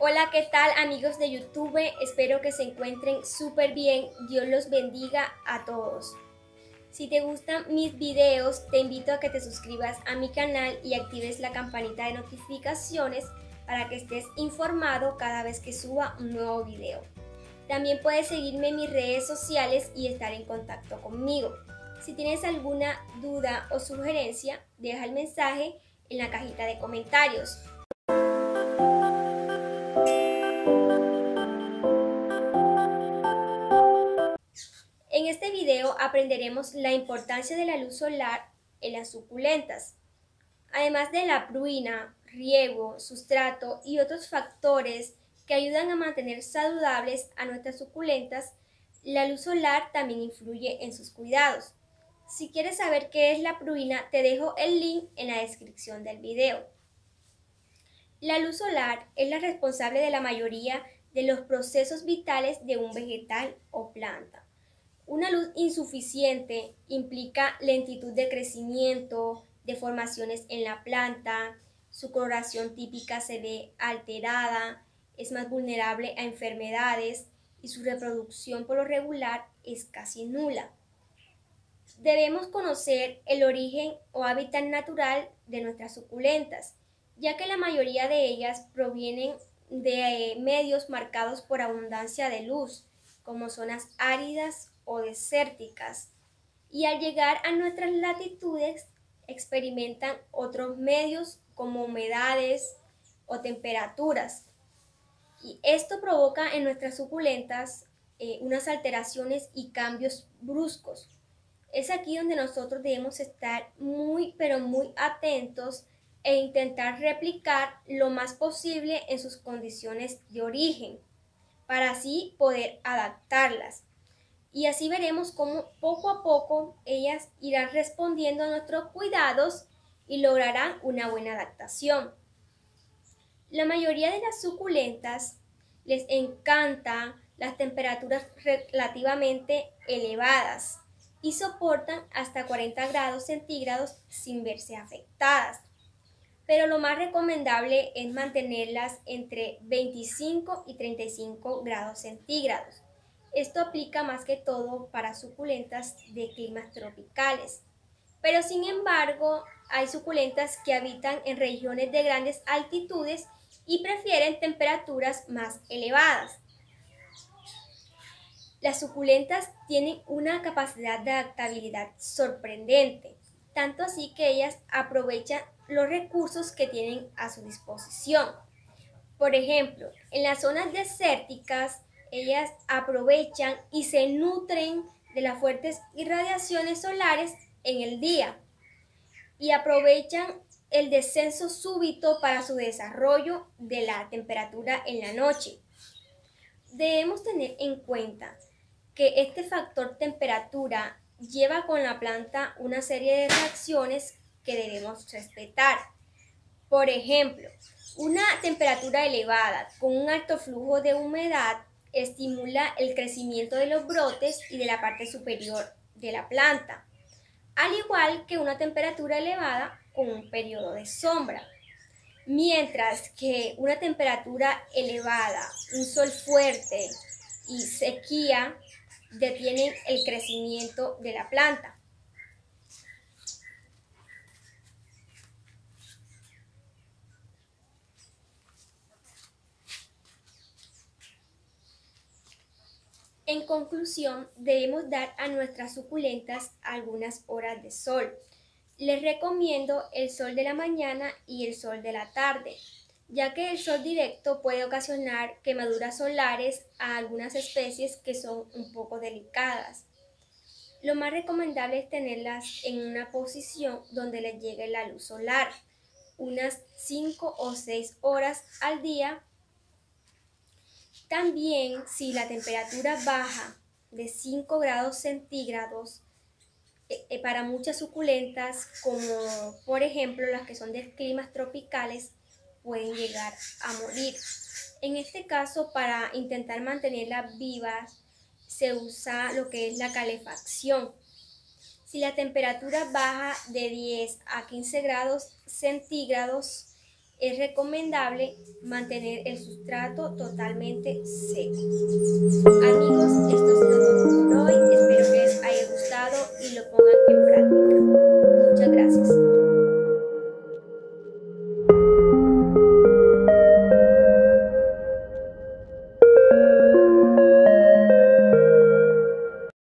Hola, ¿qué tal amigos de YouTube? Espero que se encuentren súper bien. Dios los bendiga a todos. Si te gustan mis videos, te invito a que te suscribas a mi canal y actives la campanita de notificaciones para que estés informado cada vez que suba un nuevo video. También puedes seguirme en mis redes sociales y estar en contacto conmigo. Si tienes alguna duda o sugerencia, deja el mensaje en la cajita de comentarios. En este video aprenderemos la importancia de la luz solar en las suculentas. Además de la pruina, riego, sustrato y otros factores que ayudan a mantener saludables a nuestras suculentas, la luz solar también influye en sus cuidados. Si quieres saber qué es la pruina, te dejo el link en la descripción del video. La luz solar es la responsable de la mayoría de los procesos vitales de un vegetal o planta. Una luz insuficiente implica lentitud de crecimiento, deformaciones en la planta, su coloración típica se ve alterada, es más vulnerable a enfermedades y su reproducción por lo regular es casi nula. Debemos conocer el origen o hábitat natural de nuestras suculentas, ya que la mayoría de ellas provienen de medios marcados por abundancia de luz, como zonas áridas o desérticas, y al llegar a nuestras latitudes experimentan otros medios como humedades o temperaturas. Y esto provoca en nuestras suculentas unas alteraciones y cambios bruscos. Es aquí donde nosotros debemos estar muy atentos e intentar replicar lo más posible en sus condiciones de origen, para así poder adaptarlas. Y así veremos cómo poco a poco ellas irán respondiendo a nuestros cuidados y lograrán una buena adaptación. La mayoría de las suculentas les encantan las temperaturas relativamente elevadas y soportan hasta 40 grados centígrados sin verse afectadas. Pero lo más recomendable es mantenerlas entre 25 y 35 grados centígrados. Esto aplica más que todo para suculentas de climas tropicales. Pero sin embargo, hay suculentas que habitan en regiones de grandes altitudes y prefieren temperaturas más elevadas. Las suculentas tienen una capacidad de adaptabilidad sorprendente, tanto así que ellas aprovechan los recursos que tienen a su disposición. Por ejemplo, en las zonas desérticas, ellas aprovechan y se nutren de las fuertes irradiaciones solares en el día y aprovechan el descenso súbito para su desarrollo de la temperatura en la noche. Debemos tener en cuenta que este factor temperatura lleva con la planta una serie de reacciones que debemos respetar. Por ejemplo, una temperatura elevada con un alto flujo de humedad estimula el crecimiento de los brotes y de la parte superior de la planta, al igual que una temperatura elevada con un periodo de sombra. Mientras que una temperatura elevada, un sol fuerte y sequía detienen el crecimiento de la planta. En conclusión, debemos dar a nuestras suculentas algunas horas de sol. Les recomiendo el sol de la mañana y el sol de la tarde, ya que el sol directo puede ocasionar quemaduras solares a algunas especies que son un poco delicadas. Lo más recomendable es tenerlas en una posición donde les llegue la luz solar, unas 5 o 6 horas al día. También, si la temperatura baja de 5 grados centígrados, para muchas suculentas, como por ejemplo las que son de climas tropicales, pueden llegar a morir. En este caso, para intentar mantenerlas vivas, se usa lo que es la calefacción. Si la temperatura baja de 10 a 15 grados centígrados, es recomendable mantener el sustrato totalmente seco. Amigos, estos